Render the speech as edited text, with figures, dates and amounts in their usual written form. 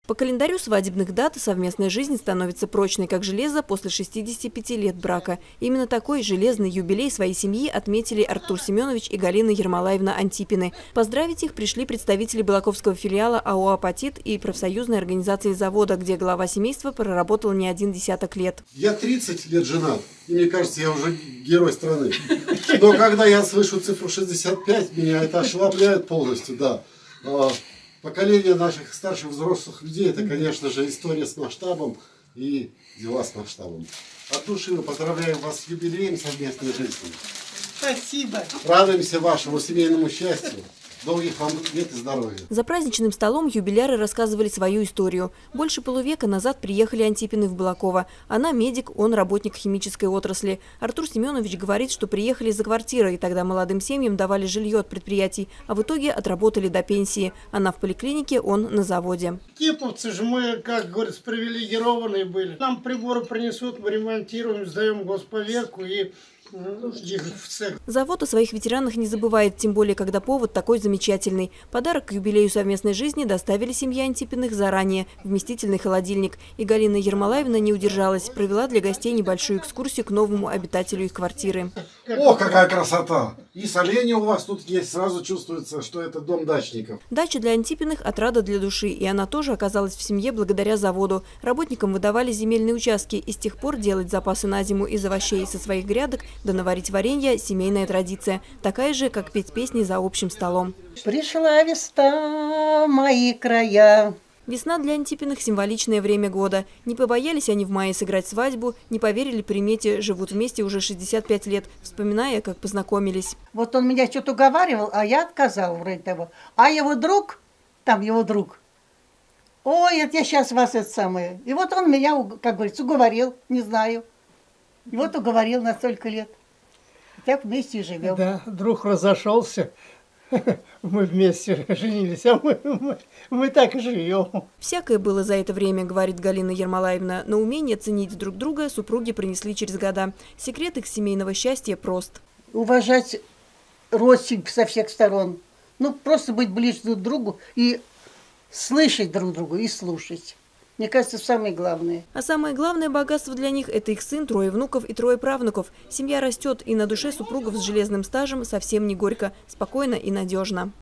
По календарю свадебных дат совместная жизнь становится прочной, как железо, после 65 лет брака. Именно такой железный юбилей своей семьи отметили Артур Семенович и Галина Ермолаевна Антипины. Поздравить их пришли представители Балаковского филиала АО «Апатит» и профсоюзной организации завода, где глава семейства проработал не один десяток лет. Я 30 лет женат, и мне кажется, я уже герой страны. Но когда я слышу цифру 65, меня это ошеломляет полностью, да. Поколение наших старших взрослых людей, это, конечно же, история с масштабом и дела с масштабом. От души мы поздравляем вас с юбилеем совместной жизни. Спасибо. Радуемся вашему семейному счастью. Долгих вам лет и здоровья. За праздничным столом юбиляры рассказывали свою историю. Больше полувека назад приехали Антипины в Балаково. Она медик, он работник химической отрасли. Артур Семенович говорит, что приехали за квартирой, и тогда молодым семьям давали жилье от предприятий, а в итоге отработали до пенсии. Она в поликлинике, он на заводе. Киповцы же мы, как говорится, привилегированные были. Нам приборы принесут, мы ремонтируем, сдаем госповерку и их в цех. Завод о своих ветеранах не забывает, тем более, когда повод такой замечательный. Подарок к юбилею совместной жизни доставили семье Антипиных заранее – вместительный холодильник. И Галина Ермолаевна не удержалась, провела для гостей небольшую экскурсию к новому обитателю их квартиры. О, какая красота! И соленья у вас тут есть, сразу чувствуется, что это дом дачников. Дача для Антипиных – отрада для души, и она тоже оказалась в семье благодаря заводу. Работникам выдавали земельные участки, и с тех пор делать запасы на зиму из овощей со своих грядок да наварить варенье – семейная традиция, такая же, как петь песни за общим столом. Пришла весна в мои края. Весна для Антипиных – символичное время года. Не побоялись они в мае сыграть свадьбу, не поверили примете, живут вместе уже 65 лет, вспоминая, как познакомились. Вот он меня что-то уговаривал, а я отказал вроде того. А его друг, там его друг, ой, это я сейчас вас это самое. И вот он меня, как говорится, уговорил, не знаю. И вот уговорил на столько лет. И так вместе и живем. Да, друг разошелся. Мы вместе женились, а мы так и живем. Всякое было за это время, говорит Галина Ермолаевна, но умение ценить друг друга супруги принесли через года. Секрет их семейного счастья прост. Уважать родственников со всех сторон. Ну, просто быть ближе друг к другу и слышать друг друга и слушать. Мне кажется, самое главное. А самое главное богатство для них – это их сын, 3 внуков и 3 правнуков. Семья растет, и на душе супругов с железным стажем совсем не горько, спокойно и надежно.